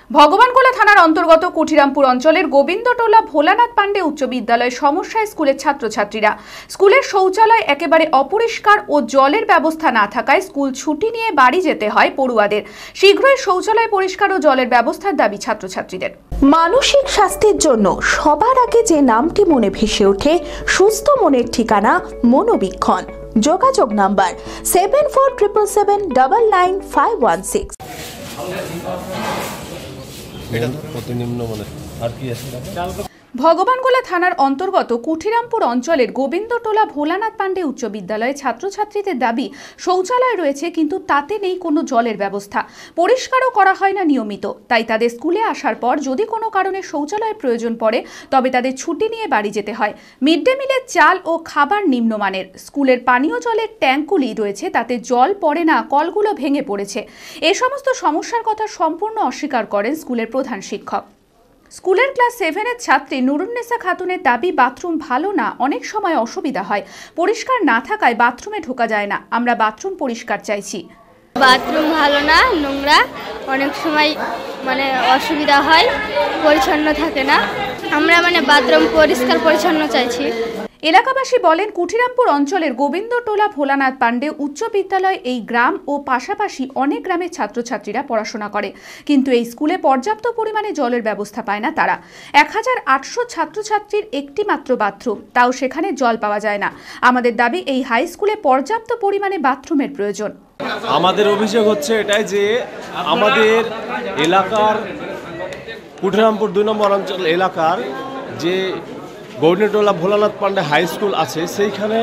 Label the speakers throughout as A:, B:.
A: ভগবানগোলা থানার অন্তর্গত কুঠিরামপুর অঞ্চলের গোবিন্দটোলা ভোলানাথ পান্ডে উচ্চ বিদ্যালয়ে সমস্যায় স্কুলের ছাত্রছাত্রীরা। স্কুলের শৌচালয় একেবারে অপরিষ্কার ও জলের ব্যবস্থা না থাকায় স্কুল ছুটি নিয়ে বাড়ি যেতে হয় পড়ুয়াদের। শীঘ্রই শৌচালয় পরিষ্কার ও জলের ব্যবস্থার দাবি ছাত্রছাত্রীদের।
B: মানসিক স্বাস্থ্যের জন্য সবার আগে যে নামটি মনে ভেসে ওঠে, সুস্থ মনের ঠিকানা মনোবীক্ষণ। যোগাযোগ নাম্বার 7477799516।
A: ভগবানগোলা থানার অন্তর্গত কুঠিরামপুর অঞ্চলের গোবিন্দটোলা ভোলানাথ পান্ডে উচ্চ বিদ্যালয়ে ছাত্রছাত্রীদের দাবি, শৌচালয় রয়েছে কিন্তু তাতে নেই কোনো জলের ব্যবস্থা, পরিষ্কারও করা হয় না নিয়মিত। তাই তাদের স্কুলে আসার পর যদি কোনো কারণে শৌচালয়ের প্রয়োজন পড়ে তবে তাদের ছুটি নিয়ে বাড়ি যেতে হয়। মিড ডে মিলের চাল ও খাবার নিম্নমানের, স্কুলের পানীয় জলের ট্যাঙ্কগুলি রয়েছে তাতে জল পড়ে না, কলগুলো ভেঙে পড়েছে। এ সমস্ত সমস্যার কথা সম্পূর্ণ অস্বীকার করেন স্কুলের প্রধান শিক্ষক। স্কুলের ক্লাস 7-এর ছাত্রী নুরুন্নেসা খাতুনের দাবি, বাথরুম ভালো না, অনেক সময় অসুবিধা হয়, পরিষ্কার না থাকায় বাথরুমে ঢোকা যায় না। আমরা বাথরুম পরিষ্কার চাইছি।
C: বাথরুম ভালো না, নোংরা, অনেক সময় অসুবিধা হয়, পরিচ্ছন্ন থাকে না। আমরা বাথরুম পরিষ্কার পরিচ্ছন্ন চাইছি।
A: এলাকাবাসী বলেন, কুঠিরামপুর অঞ্চলের গোবিন্দটোলা ভোলানাথ পান্ডে উচ্চ বিদ্যালয় এই গ্রাম ও পাশাপাশি অনেক গ্রামের ছাত্রছাত্রীরা পড়াশোনা করে, কিন্তু এই স্কুলে পর্যাপ্ত পরিমাণে জলের ব্যবস্থা পায় না তারা। 1800 ছাত্রছাত্রীর একটি মাত্র বাথরুম, তাও সেখানে জল পাওয়া যায় না। আমাদের দাবি, এই হাই স্কুলে পর্যাপ্ত পরিমাণে বাথরুমের প্রয়োজন।
D: আমাদের অভিযোগ হচ্ছে এটাই যে আমাদের এলাকার কুঠিরামপুর 2 নম্বর অঞ্চল এলাকার যে গোবিন্দটোলা ভোলানাথ পান্ডে হাই স্কুল আছে, সেইখানে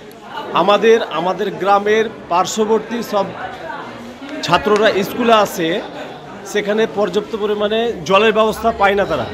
D: আমাদের গ্রামের পার্শ্ববর্তী সব ছাত্ররা স্কুলে আছে, সেখানে পর্যাপ্ত পরিমাণে জলের ব্যবস্থা পায় না তারা।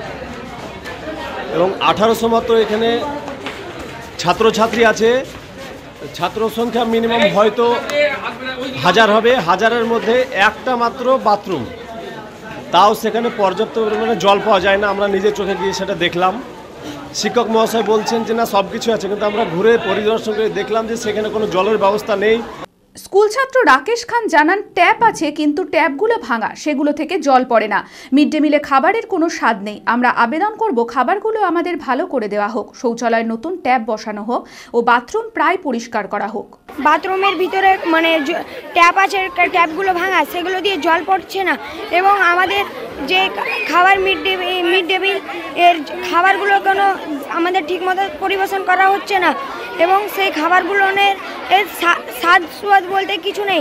D: এবং 1800 মতো এখানে ছাত্রছাত্রী আছে, ছাত্র সংখ্যা মিনিমাম হয়তো 1000 হবে, 1000-এর মধ্যে একটা মাত্র বাথরুম, তাও সেখানে পর্যাপ্ত পরিমাণে জল পাওয়া যায় না। আমরা নিজের চোখে গিয়ে সেটা দেখলাম। শিক্ষক মহাশয় বলছেন যে না, সব কিছু আছে, কিন্তু আমরা ঘুরে পরিদর্শন করে দেখলাম যে সেখানে কোনো জলের ব্যবস্থা নেই।
A: স্কুল ছাত্র রাকেশ খান জানান, ট্যাপ আছে কিন্তু ট্যাপগুলো ভাঙা, সেগুলো থেকে জল পড়ে না। মিড ডে মিলে খাবারের কোনো স্বাদ নেই। আমরা আবেদন করব খাবারগুলো আমাদের ভালো করে দেওয়া হোক, শৌচালয়ে নতুন ট্যাপ বসানো হোক ও বাথরুম প্রায় পরিষ্কার করা হোক।
E: বাথরুমের ভিতরে ট্যাপ আছে, ট্যাপগুলো ভাঙা, সেগুলো দিয়ে জল পড়ছে না। এবং আমাদের যে খাবার মিড ডে মিল এর খাবারগুলো কোনো আমাদের ঠিকমতো পরিবেশন করা হচ্ছে না, এবং সেই খাবারগুলোর স্বাদ সুয়াদ বলতে কিছু নেই।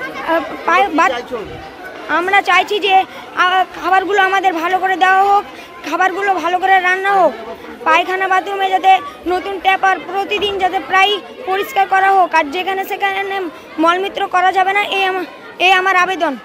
E: আমরা চাইছি যে খাবারগুলো আমাদের ভালো করে দেওয়া হোক, খাবারগুলো ভালো করে রান্না হোক, পায়খানা বাথরুমে যাতে নতুন ট্যাপ আর প্রতিদিন যাতে প্রায় পরিষ্কার করা হোক, আর যেখানে সেখানে মলমূত্র করা যাবে না, এই আমার আবেদন।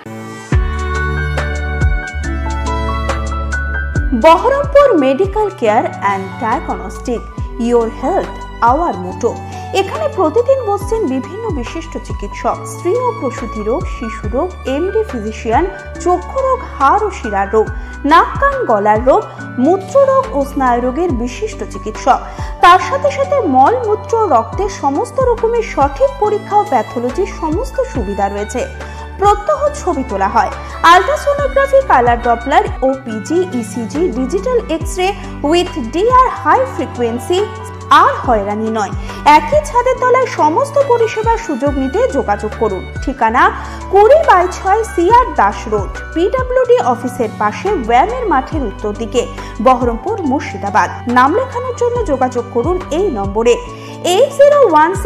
B: Baharampur medical care and diagnostic, your health our motto. এখানে প্রতিদিন বসছেন বিভিন্ন বিশিষ্ট চিকিৎসক, স্ত্রী ও প্রসূতি রোগ, শিশু রোগ, এমডি ফিজিশিয়ান, চক্ষু রোগ, হাড় ও শিরার রোগ, নাক কান গলার রোগ, মূত্র রোগ ও স্নায়ু রোগের বিশিষ্ট চিকিৎসক। তার সাথে সাথে মল মূত্র রক্তের সমস্ত রকমের সঠিক পরীক্ষা ও প্যাথোলজির সমস্ত সুবিধা রয়েছে। প্রত্যহ ছবি তোলা হয়, ultrasonography, colour Doppler, OPG, ECG, digital X-ray with DR high frequency. আর হয়রানি নয়, একই ছাদের তলায় সমস্ত পরিষেবার সুযোগ নিতে যোগাযোগ করুন। ঠিকানা 20/6 সিআর দাস রোড, পিডব্লিউডি অফিসের পাশে, ব্যায়ামের মাঠের উত্তর দিকে, বহরমপুর, মুর্শিদাবাদ। নাম লেখানোর জন্য যোগাযোগ করুন এই নম্বরে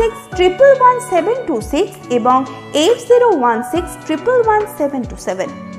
B: 8016111726 এবং 8016111727।